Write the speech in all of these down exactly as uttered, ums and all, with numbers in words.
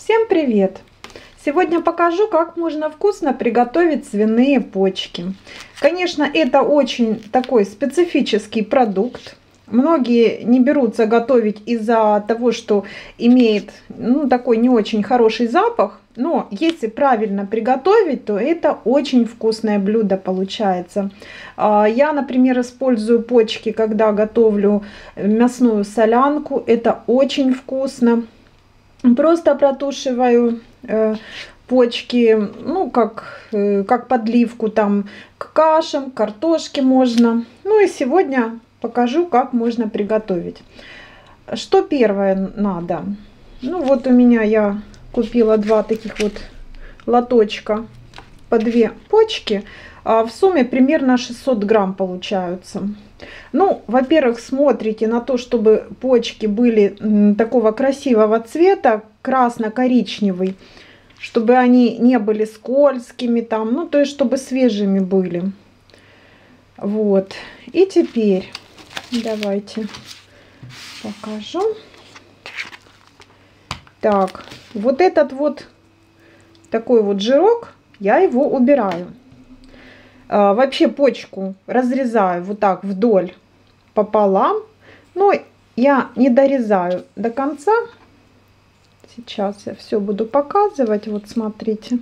Всем привет! Сегодня покажу, как можно вкусно приготовить свиные почки. Конечно, это очень такой специфический продукт. Многие не берутся готовить из-за того, что имеет ну, такой не очень хороший запах. Но если правильно приготовить, то это очень вкусное блюдо получается. Я, например, использую почки, когда готовлю мясную солянку. Это очень вкусно. Просто протушиваю э, почки, ну, как, э, как подливку там к кашам, к картошке можно. Ну и сегодня покажу, как можно приготовить. Что первое надо? Ну, вот у меня я купила два таких вот лоточка по две почки. А в сумме примерно шестьсот грамм получаются. Ну, во-первых, смотрите на то, чтобы почки были такого красивого цвета, красно-коричневый, чтобы они не были скользкими там, ну, то есть, чтобы свежими были. Вот. И теперь давайте покажу. Так, вот этот вот такой вот жирок, я его убираю. Вообще почку разрезаю вот так вдоль пополам, но я не дорезаю до конца. Сейчас я все буду показывать. Вот смотрите,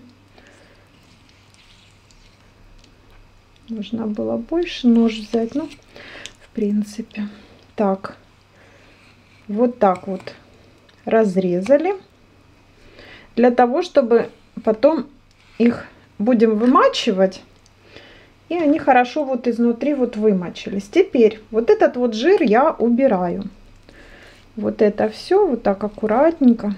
нужно было больше нож взять, ну в принципе так, вот так вот разрезали, для того чтобы потом их будем вымачивать. И они хорошо вот изнутри вот вымочились. Теперь вот этот вот жир я убираю. Вот это все вот так аккуратненько.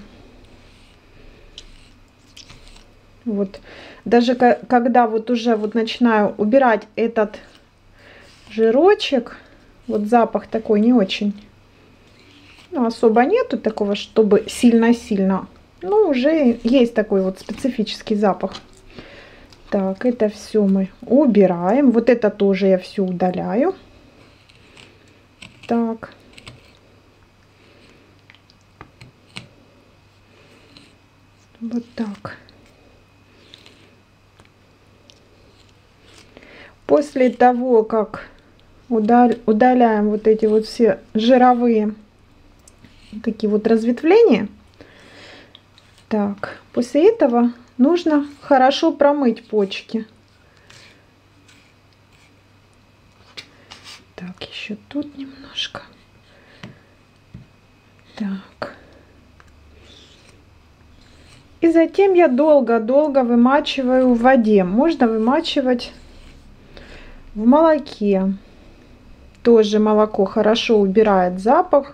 Вот. Даже когда вот уже вот начинаю убирать этот жирочек, вот запах такой не очень, ну, особо нету такого, чтобы сильно-сильно. Ну, уже есть такой вот специфический запах. Так, это все мы убираем. Вот это тоже я все удаляю. Так. Вот так. После того, как удаль, удаляем вот эти вот все жировые такие вот разветвления, так, после этого нужно хорошо промыть почки. Так, еще тут немножко. Так. И затем я долго-долго вымачиваю в воде. Можно вымачивать в молоке. Тоже молоко хорошо убирает запах.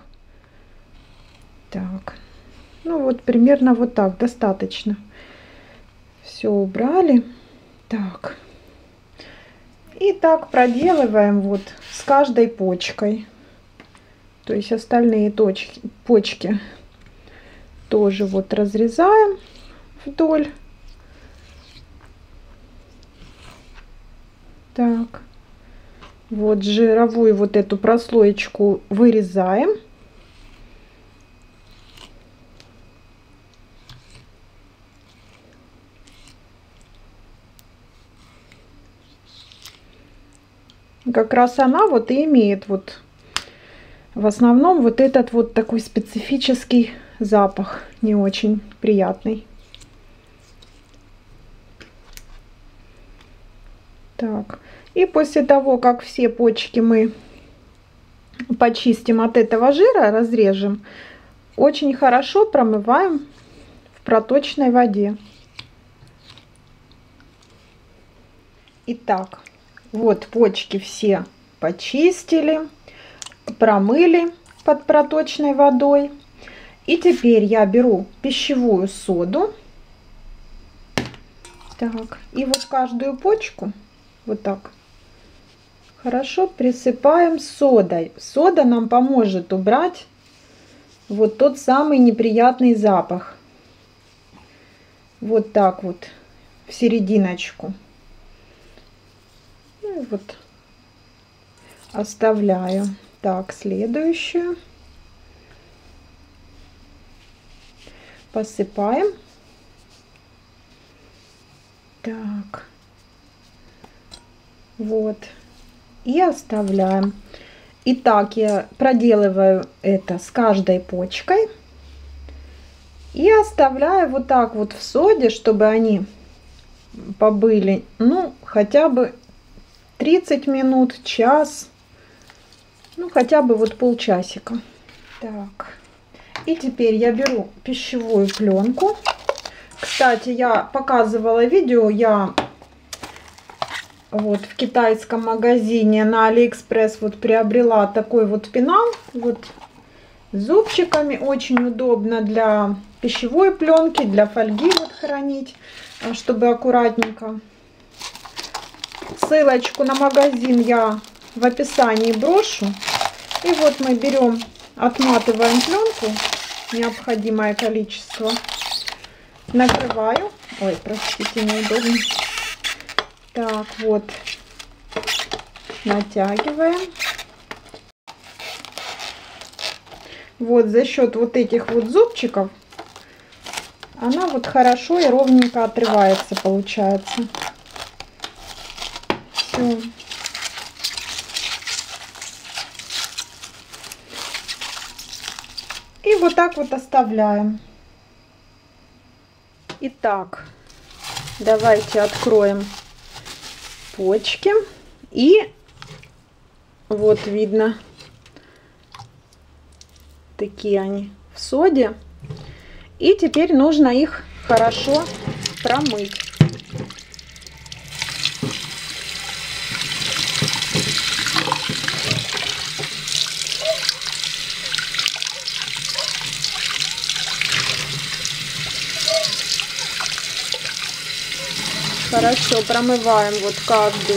Так. Ну вот примерно вот так достаточно. Все убрали. Так. И так проделываем вот с каждой почкой. То есть остальные точки, почки тоже вот разрезаем вдоль. Так. Вот жировую вот эту прослоечку вырезаем. Как раз она вот и имеет вот в основном вот этот вот такой специфический запах, не очень приятный. Так, и после того, как все почки мы почистим от этого жира, разрежем, очень хорошо промываем в проточной воде. Итак, вот почки все почистили, промыли под проточной водой. И теперь я беру пищевую соду. Так, и вот каждую почку вот так хорошо присыпаем содой. Сода нам поможет убрать вот тот самый неприятный запах. Вот так вот в серединочку. И вот оставляю. Так, следующую. Посыпаем Так. Вот. И оставляем. Итак, я проделываю это с каждой почкой. И оставляю вот так вот в соде, чтобы они побыли, ну, хотя бы тридцать минут, час, ну, хотя бы вот полчасика. Так. И теперь я беру пищевую пленку. Кстати, я показывала видео, я вот в китайском магазине на Алиэкспресс вот приобрела такой вот пенал, вот с зубчиками, очень удобно для пищевой пленки, для фольги вот хранить, чтобы аккуратненько. Ссылочку на магазин я в описании брошу. И вот мы берем, отматываем пленку, необходимое количество, накрываю. Ой, простите, неудобно. Так, вот, натягиваем. Вот за счет вот этих вот зубчиков она вот хорошо и ровненько отрывается, получается. Все. И вот так вот оставляем. Итак, давайте откроем почки. И вот видно, такие они в соде. И теперь нужно их хорошо промыть. Хорошо промываем вот каждую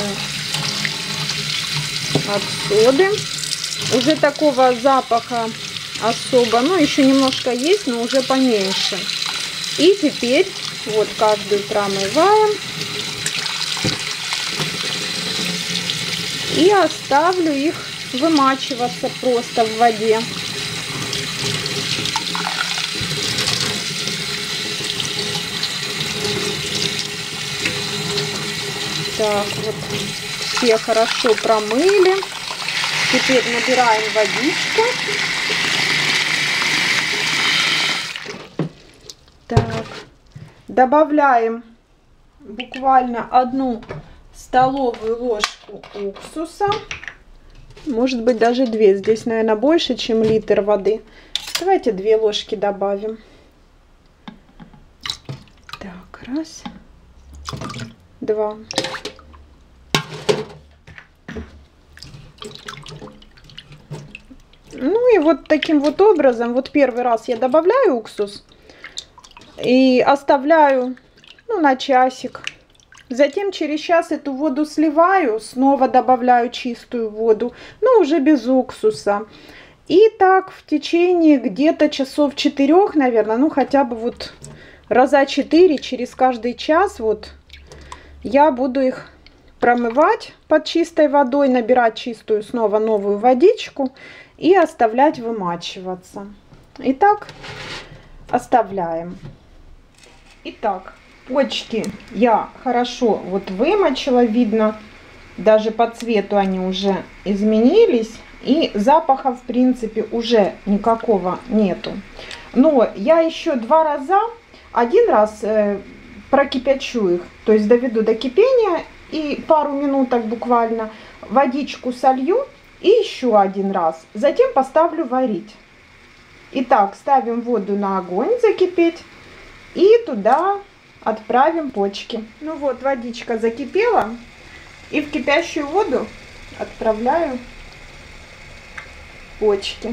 от соды. Уже такого запаха особо, ну еще немножко есть, но уже поменьше. И теперь вот каждую промываем. И оставлю их вымачиваться просто в воде. Так, вот все хорошо промыли. Теперь набираем водичку. Так, добавляем буквально одну столовую ложку уксуса. Может быть даже две. Здесь, наверное, больше, чем литр воды. Давайте две ложки добавим. Так, раз, два. Ну и вот таким вот образом, вот первый раз я добавляю уксус и оставляю, ну, на часик. Затем через час эту воду сливаю, снова добавляю чистую воду, но уже без уксуса. И так в течение где-то часов четырех, наверное, ну хотя бы вот раза четыре через каждый час вот я буду их промывать под чистой водой, набирать чистую снова новую водичку и оставлять вымачиваться. Итак, оставляем. Итак, почки я хорошо вот вымочила, видно, даже по цвету они уже изменились. И запаха, в принципе, уже никакого нету. Но я еще два раза, один раз э, прокипячу их, то есть доведу до кипения и пару минуток буквально водичку солью и еще один раз. Затем поставлю варить. Итак, ставим воду на огонь закипеть и туда отправим почки. Ну вот, водичка закипела, и в кипящую воду отправляю почки.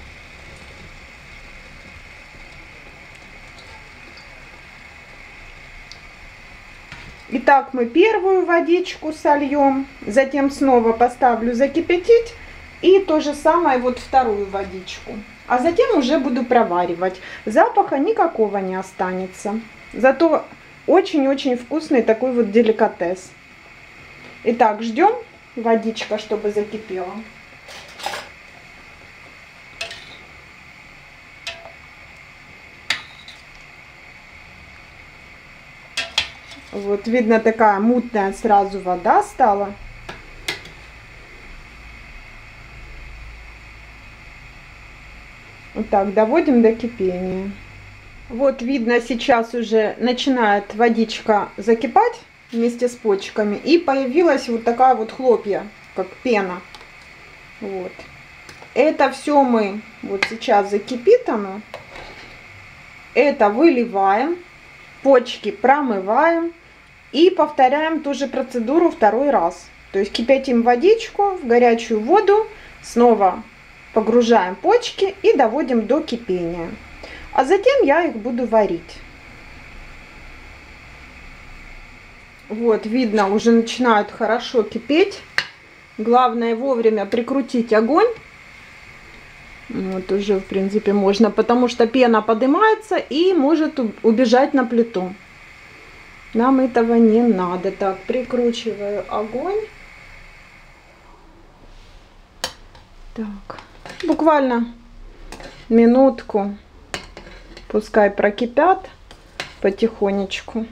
Итак, мы первую водичку сольем, затем снова поставлю закипятить и то же самое вот вторую водичку. А затем уже буду проваривать. Запаха никакого не останется. Зато очень-очень вкусный такой вот деликатес. Итак, ждем водичка, чтобы закипела. Вот видно, такая мутная сразу вода стала. Вот так доводим до кипения. Вот видно, сейчас уже начинает водичка закипать вместе с почками. И появилась вот такая вот хлопья, как пена. Вот. Это все мы, вот сейчас закипит оно. Это выливаем, почки промываем. И повторяем ту же процедуру второй раз. То есть кипятим водичку в горячую воду, снова погружаем почки и доводим до кипения. А затем я их буду варить. Вот, видно, уже начинают хорошо кипеть. Главное вовремя прикрутить огонь. Вот уже, в принципе, можно, потому что пена поднимается и может убежать на плиту. Нам этого не надо. Так, прикручиваю огонь. Так, буквально минутку. Пускай прокипят потихонечку.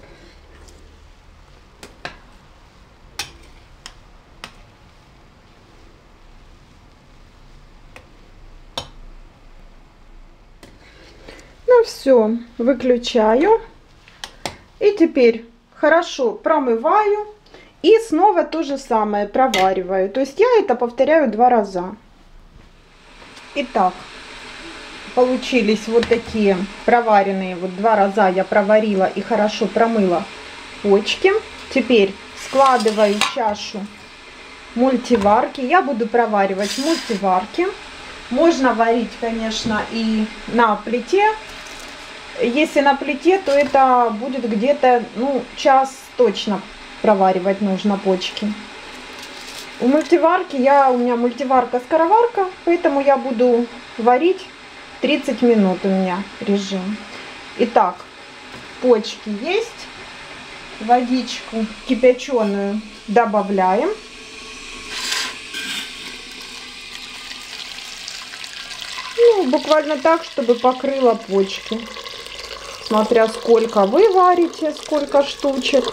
Ну все, выключаю. И теперь хорошо промываю и снова то же самое провариваю. То есть я это повторяю два раза. Итак, получились вот такие проваренные. Вот два раза я проварила и хорошо промыла почки. Теперь складываю в чашу мультиварки. Я буду проваривать в мультиварке. Можно варить, конечно, и на плите. Если на плите, то это будет где-то, ну, час точно проваривать нужно почки. У мультиварки, я, у меня мультиварка-скороварка, поэтому я буду варить тридцать минут у меня режим. Итак, почки есть. Водичку кипяченую добавляем. Ну, буквально так, чтобы покрыла почки. Смотря сколько вы варите, сколько штучек.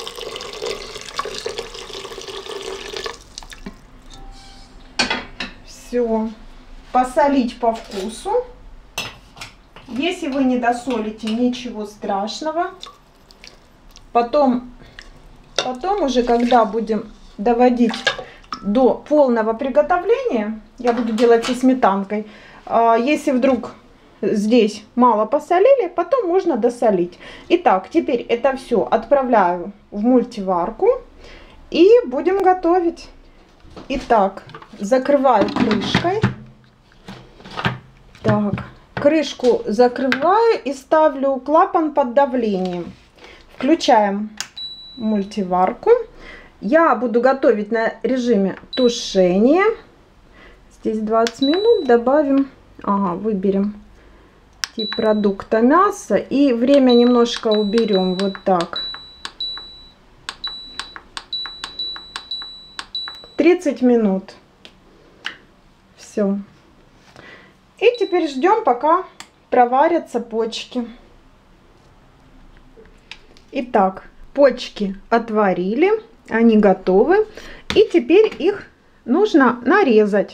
Все. Посолить по вкусу. Если вы не досолите, ничего страшного. Потом, потом уже, когда будем доводить до полного приготовления, я буду делать со сметанкой. Если вдруг здесь мало посолили, потом можно досолить. Итак, теперь это все отправляю в мультиварку и будем готовить. Итак, закрываю крышкой. Так, крышку закрываю и ставлю клапан под давлением. Включаем мультиварку. Я буду готовить на режиме тушения. Здесь двадцать минут. Добавим, ага, выберем тип продукта мясо. И время немножко уберем. Вот так. тридцать минут. Все. И теперь ждем, пока проварятся почки. Итак, почки отварили, они готовы. И теперь их нужно нарезать.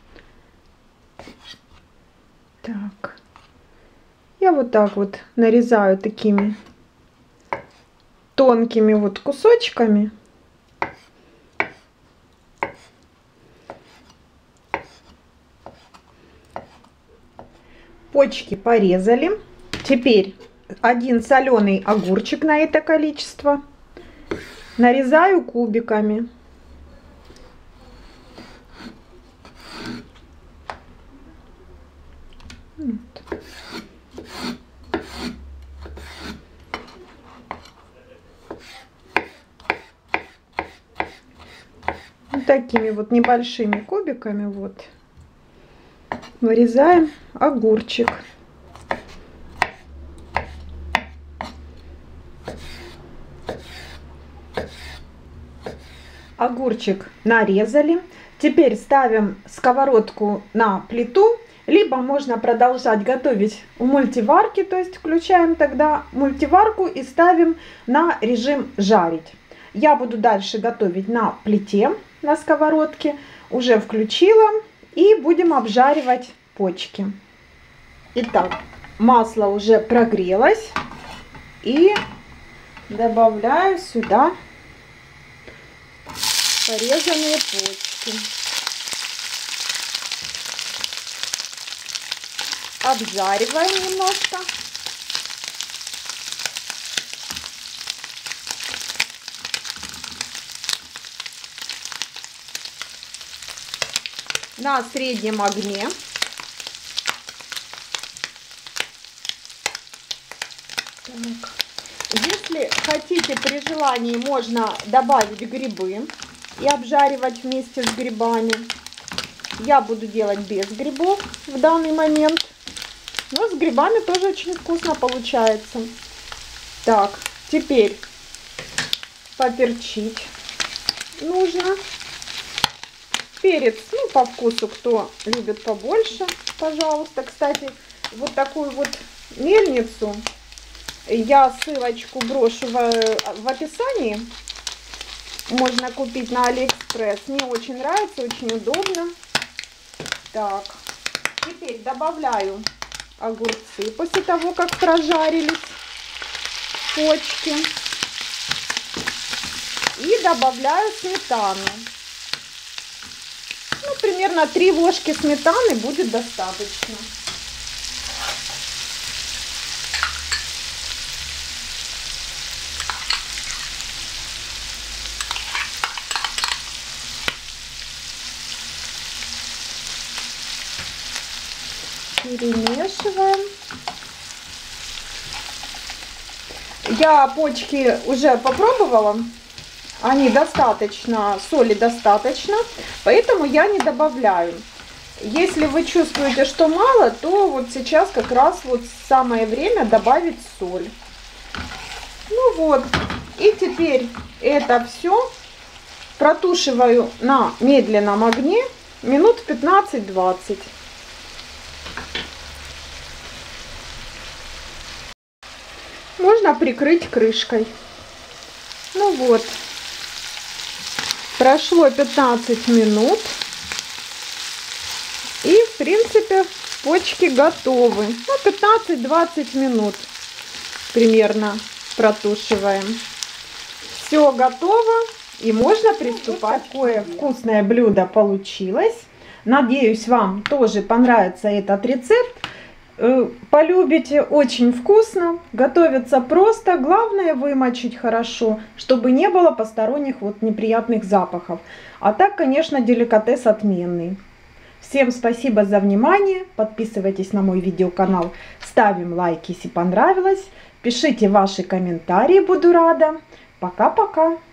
Так, я вот так вот нарезаю такими тонкими вот кусочками. Почки порезали. Теперь один соленый огурчик на это количество нарезаю кубиками. Вот. Вот такими вот небольшими кубиками вот вырезаем огурчик. Огурчик нарезали. Теперь ставим сковородку на плиту, Либо можно продолжать готовить в мультиварке, то есть включаем тогда мультиварку и ставим на режим жарить. Я буду дальше готовить на плите, на сковородке. Уже включила и будем обжаривать почки. Итак, масло уже прогрелось и добавляю сюда порезанные почки. Обжариваем немножко. На среднем огне. Так. Если хотите, при желании можно добавить грибы и обжаривать вместе с грибами. Я буду делать без грибов в данный момент. Но с грибами тоже очень вкусно получается. Так, теперь поперчить нужно. Перец, ну, по вкусу, кто любит побольше, пожалуйста. Кстати, вот такую вот мельницу, я ссылочку брошу в, в описании. Можно купить на Алиэкспресс. Мне очень нравится, очень удобно. Так, теперь добавляю огурцы после того, как прожарились почки. И добавляю сметану. Ну, примерно три ложки сметаны будет достаточно. Перемешиваем. Я почки уже попробовала. Они достаточно, соли достаточно, поэтому я не добавляю. Если вы чувствуете, что мало, то вот сейчас как раз вот самое время добавить соль. Ну вот, и теперь это все протушиваю на медленном огне минут пятнадцать-двадцать. Можно прикрыть крышкой. Ну вот. Прошло пятнадцать минут, и в принципе почки готовы. Ну, пятнадцать-двадцать минут примерно протушиваем. Все готово, и можно приступать. Вот такое вкусное блюдо получилось. Надеюсь, вам тоже понравится этот рецепт. Полюбите, очень вкусно, готовится просто, главное вымочить хорошо, чтобы не было посторонних вот неприятных запахов. А так, конечно, деликатес отменный. Всем спасибо за внимание, подписывайтесь на мой видеоканал, ставим лайки, если понравилось, пишите ваши комментарии, буду рада. Пока-пока!